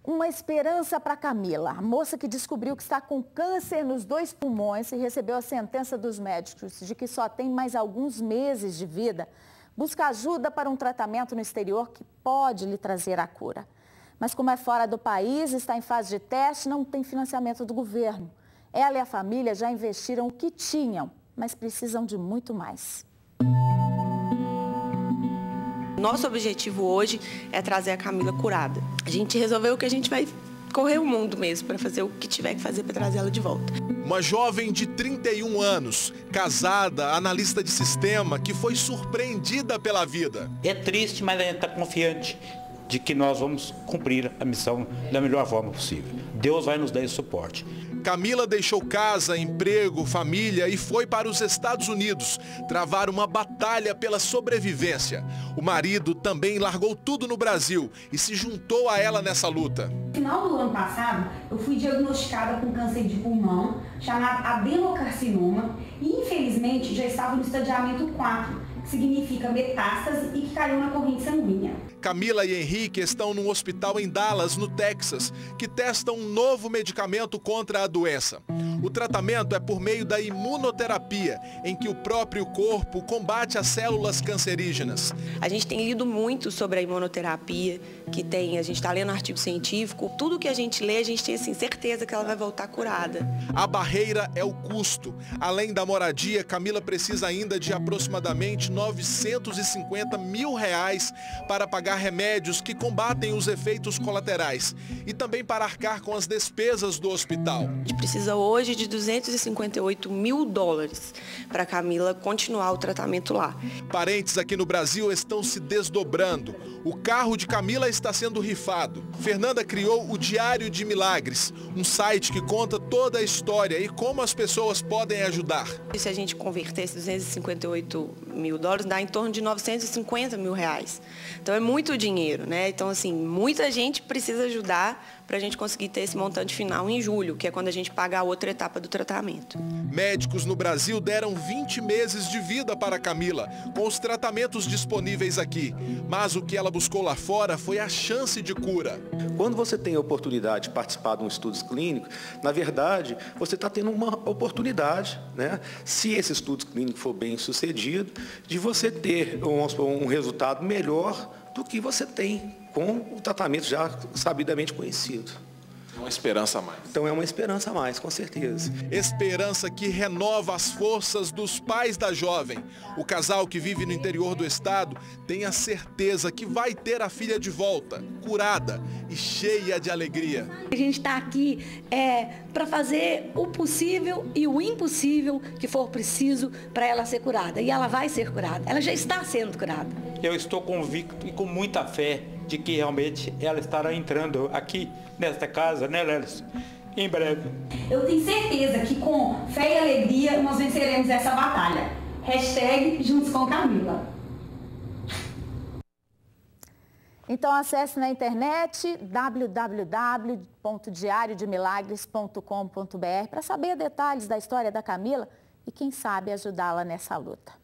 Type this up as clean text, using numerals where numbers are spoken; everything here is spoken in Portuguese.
Uma esperança para Camila, a moça que descobriu que está com câncer nos 2 pulmões e recebeu a sentença dos médicos de que só tem mais alguns meses de vida, busca ajuda para um tratamento no exterior que pode lhe trazer a cura. Mas como é fora do país, está em fase de teste, não tem financiamento do governo. Ela e a família já investiram o que tinham, mas precisam de muito mais. Nosso objetivo hoje é trazer a Camila curada. A gente resolveu que a gente vai correr o mundo mesmo para fazer o que tiver que fazer para trazer ela de volta. Uma jovem de 31 anos, casada, analista de sistema, que foi surpreendida pela vida. É triste, mas a gente está confiante de que nós vamos cumprir a missão da melhor forma possível. Deus vai nos dar esse suporte. Camila deixou casa, emprego, família e foi para os Estados Unidos travar uma batalha pela sobrevivência. O marido também largou tudo no Brasil e se juntou a ela nessa luta. No final do ano passado, eu fui diagnosticada com câncer de pulmão, chamado adenocarcinoma, e infelizmente já estava no estadiamento 4, que significa metástase e que caiu na corrente sanguínea. Camila e Henrique estão num hospital em Dallas, no Texas, que testa um novo medicamento contra a doença. O tratamento é por meio da imunoterapia, em que o próprio corpo combate as células cancerígenas. A gente tem lido muito sobre a imunoterapia, a gente está lendo artigo científico, tudo que a gente lê, a gente tem assim, certeza que ela vai voltar curada. A barreira é o custo. Além da moradia, Camila precisa ainda de aproximadamente R$950 mil para pagar remédios que combatem os efeitos colaterais e também para arcar com as despesas do hospital. A gente precisa hoje de $258 mil para a Camila continuar o tratamento lá. Parentes aqui no Brasil estão se desdobrando. O carro de Camila está sendo rifado. Fernanda criou o Diário de Milagres, um site que conta toda a história e como as pessoas podem ajudar. Se a gente converter esses $258 mil, dá em torno de R$950 mil. Então é muito dinheiro, né? Então, assim, muita gente precisa ajudar para a gente conseguir ter esse montante final em julho, que é quando a gente paga a outra etapa do tratamento. Médicos no Brasil deram 20 meses de vida para Camila, com os tratamentos disponíveis aqui. Mas o que ela buscou lá fora foi a chance de cura. Quando você tem a oportunidade de participar de um estudo clínico, na verdade, você está tendo uma oportunidade, né? Se esse estudo clínico for bem sucedido, de você ter um resultado melhor do que você tem com o tratamento já sabidamente conhecido. É uma esperança a mais. Então é uma esperança a mais, com certeza. Esperança que renova as forças dos pais da jovem. O casal que vive no interior do estado tem a certeza que vai ter a filha de volta, curada e cheia de alegria. A gente está aqui para fazer o possível e o impossível que for preciso para ela ser curada. E ela vai ser curada. Ela já está sendo curada. Eu estou convicto e com muita fé de que realmente ela estará entrando aqui nesta casa, né, Lélis? Em breve. Eu tenho certeza que com fé e alegria nós venceremos essa batalha. #Juntos com Camila. Então acesse na internet www.diariodemilagres.com.br para saber detalhes da história da Camila e quem sabe ajudá-la nessa luta.